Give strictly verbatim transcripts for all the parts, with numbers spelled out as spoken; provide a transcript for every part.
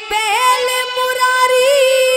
बैल मुरारी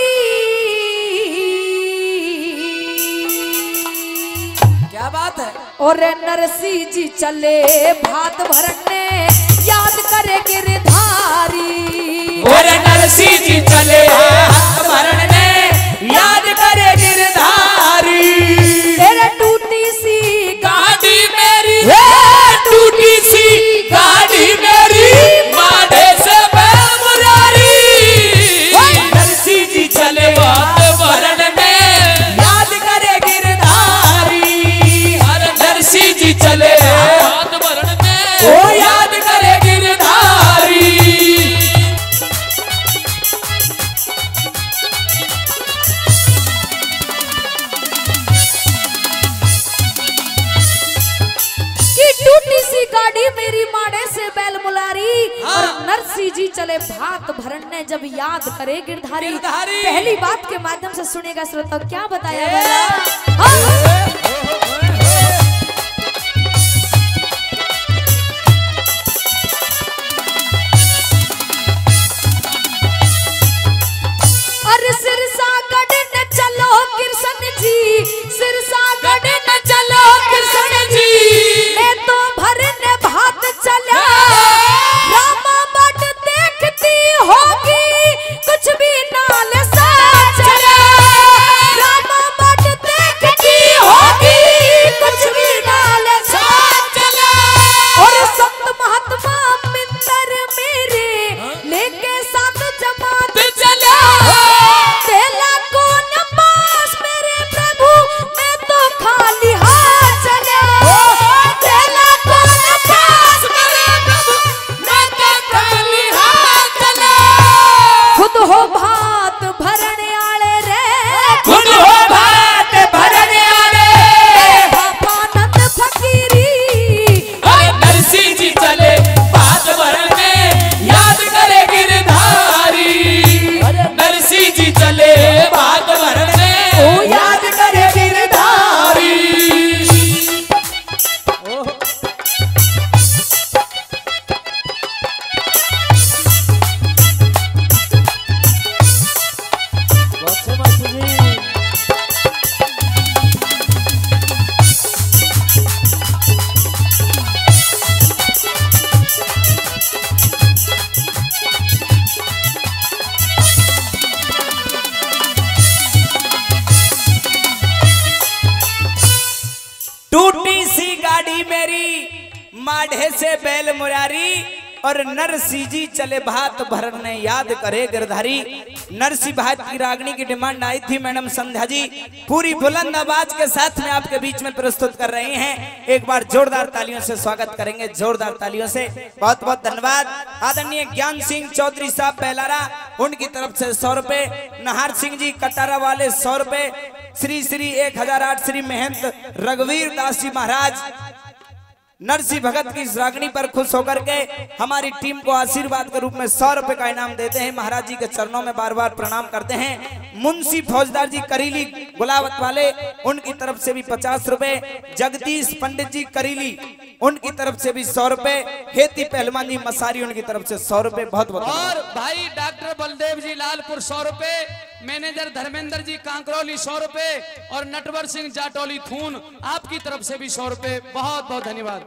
क्या बात है। और नरसी जी चले भात भरने याद करे गिरधारी। और नरसी जी चले भात भरने याद करे गिरधारी। तेरे टूटी सी गाड़ी मेरी टूटी सी गाड़ी मेरी माढ़े से बैल मुरारी। नरसी जी चले भात भरने याद करे गिरधारी। नरसी जी चले भात भरने ओ याद करे गिरधारी। टूटी सी गाड़ी मेरी माड़े से बैल मुलारी। हाँ। और नरसी जी चले भात भरने जब याद करे गिरधारी। गिरधारी। पहली बात के माध्यम से सुनेगा श्रोता क्या बताया गया। हाँ। अरे सिरसागढ़ न चलो कृष्ण जी, सिरसागढ़ न चलो कृष्ण जी। मैं तो भरने भात चला रामा बट देखती होगी कुछ भी नाल सा चला। रामा बट देखती होगी कुछ भी नाल सा चला। और संत महात्मा मित्र मेरे लेके साथ जमात चला। तेला कौन पास मेरे प्रभु मैं तो खाली हाथ चले। तेला कौन पास मेरे प्रभु मैं तो खाली हाथ चले। खुद हो भात भरने आले रे, खुद हो भात भरने आले बाबानंद फकीरी। नरसी जी चले भात भरने याद करे गिरधारी। नरसी जी चले भात भरने ओ याद करे गिरधारी। टूटी सी गाड़ी मेरी माढ़े से बैल मुरारी। और नरसी जी चले भात भरने याद करे गिरधारी। नरसी भात की रागनी की डिमांड आई थी मैडम संध्या जी, पूरी बुलंद आवाज के साथ में आपके बीच में प्रस्तुत कर रहे हैं। एक बार जोरदार तालियों से स्वागत करेंगे, जोरदार तालियों से। बहुत बहुत धन्यवाद। आदरणीय ज्ञान सिंह चौधरी साहब पहलारा, उनकी तरफ से सौ रुपए। नहार सिंह जी कटारा वाले सौ रुपए। श्री श्री एक हजार आठ श्री महंत रघुवीर दास जी महाराज नरसी भगत की इस रागनी पर खुश होकर के हमारी टीम को आशीर्वाद के रूप में सौ रुपए का इनाम देते हैं। महाराज जी के चरणों में बार बार प्रणाम करते हैं। मुंशी फौजदार जी करीली गुलावत वाले, उनकी तरफ से भी पचास रुपए। जगदीश पंडित जी करीली, उनकी तरफ से भी सौ रुपए। खेती पहलवान जी मसारी, उनकी तरफ से सौ रुपए। बहुत बहुत और भाई डॉक्टर बलदेव जी लालपुर सौ रुपए। मैनेजर धर्मेंद्र जी कांकरौली सौ रुपए। और नटवर सिंह जाटौली थून आपकी तरफ से भी सौ रुपए। बहुत बहुत धन्यवाद।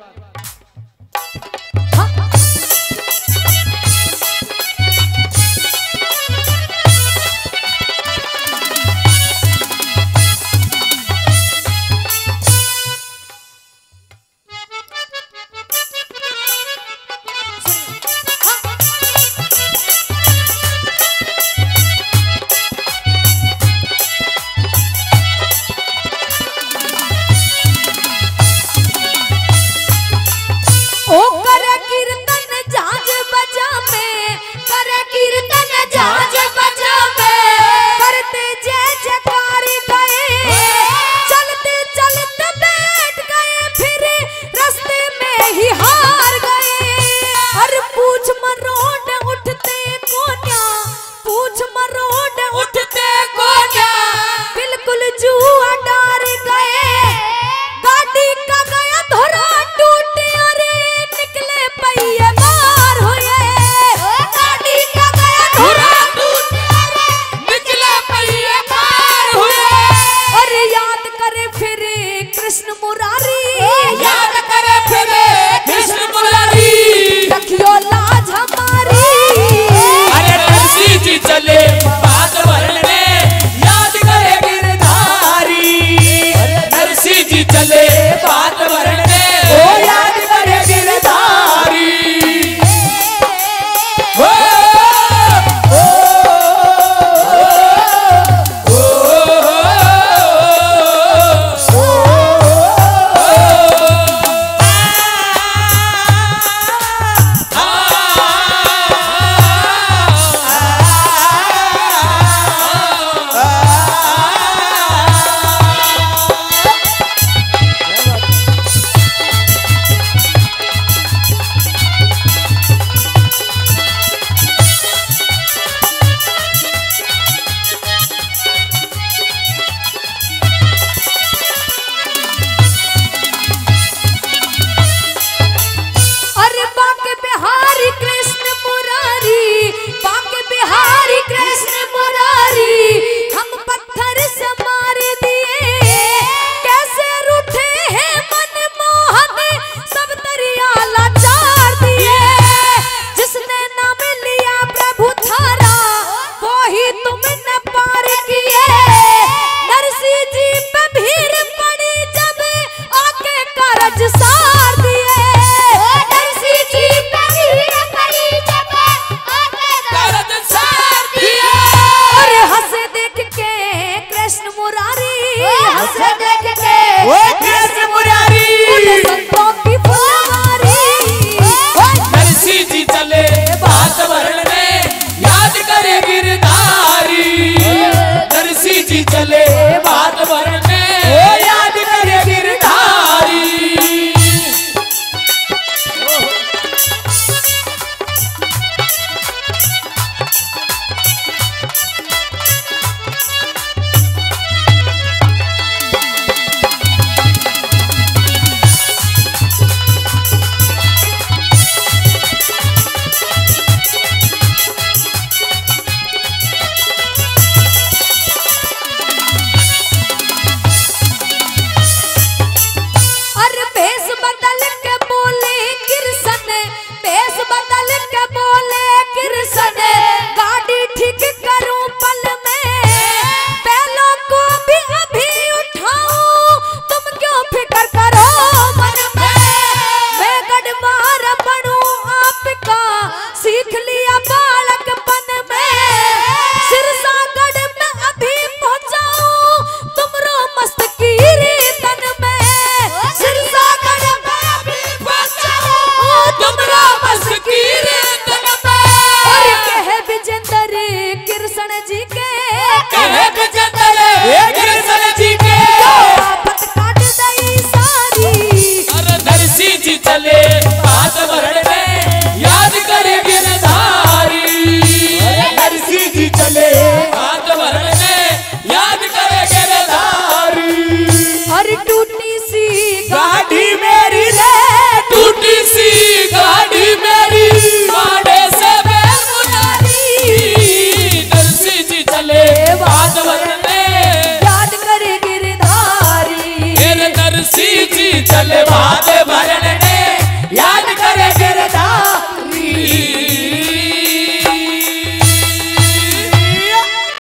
भूषण जी के कहे